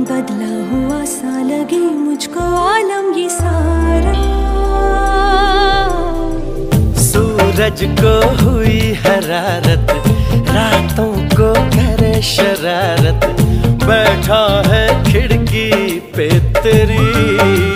बदला हुआ सा लगे मुझको आलम ये सारा। सूरज को हुई हरारत, रातों को करे शरारत, बैठा है खिड़की पे तेरी